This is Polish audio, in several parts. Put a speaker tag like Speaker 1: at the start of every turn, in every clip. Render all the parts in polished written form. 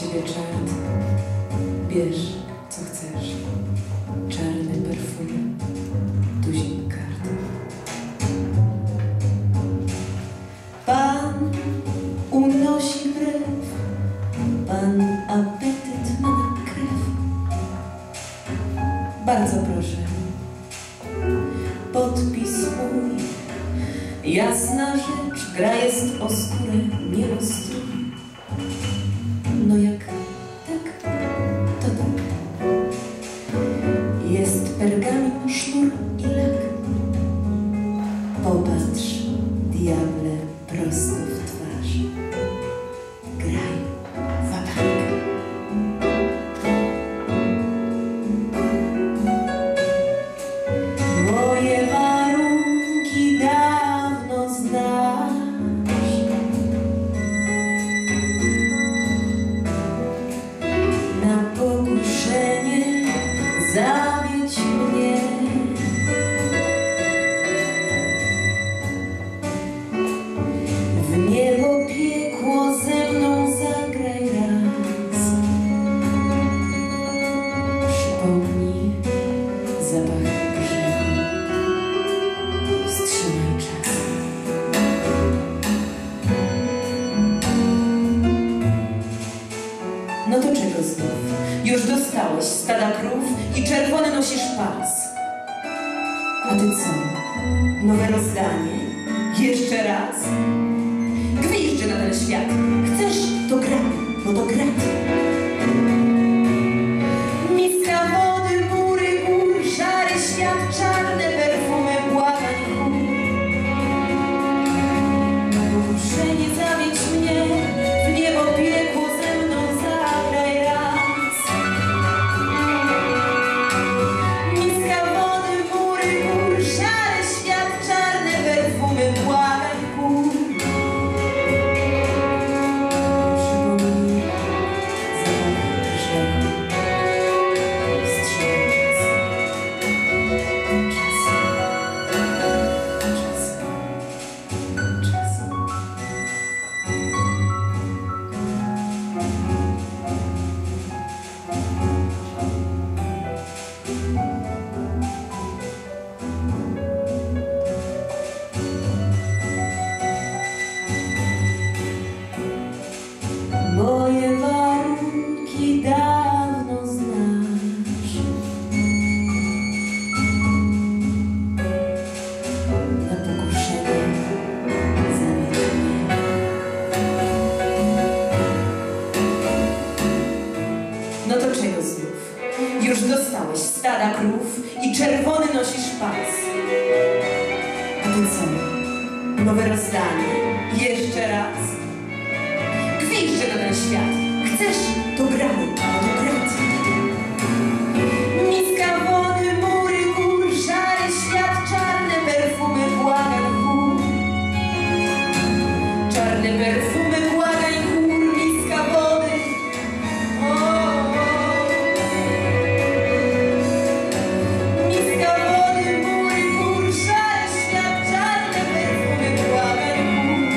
Speaker 1: ciebie czart. Bierz, co chcesz. Czarny perfum, tuzin kart. Pan unosi brew, pan apetyt ma na krew. Bardzo proszę, podpis mój. Jasna rzecz, gra jest o skórę, nie o strój. No jak tak, to tak. Jest pergamin, sznur i lak. Popatrz, diable, prosto w twarz. Graj, wabank. Moje warunki dawno znasz. Na pokuszenie zawiedź mnie. W niebo piekło ze mną zagraj raz. Przypomnij zapach grzechu. Wstrzymaj czas. No to czego znów? Już dostałeś stada krów i czerwony nosisz pas. A ty co? Nowe rozdanie? Jeszcze raz? Gwizdże na ten świat. Chcesz, to graj, bo to grat. Miska wody, mury, gór, szary świat, czarne perfumy, błagań chór. Na pokuszenie zawiedź mnie, w niebo piekło ze mną zagraj raz. Miska wody, mury, gór, szary świat, czarne perfumy, błagań chór. Przypomnij zapach grzechu. Wstrzymaj czas. Czas. Moje warunki dawno znasz. Na pokuszenie zawiedź mnie. No to czego znów? Już dostałeś stada krów i czerwony nosisz pas. A ty co? Nowe rozdanie? Jeszcze raz? Gwizdże na ten świat. Chcesz, to graj, a to grat. Miska wody, mury, gór, szary świat, czarne perfumy, błagań chór. Czarne perfumy, błagań chór, miska wody. Miska wody, mury, gór, szary świat, czarne perfumy, błagań chór.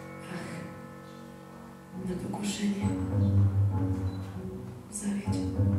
Speaker 1: Na pokuszenie zawiedź.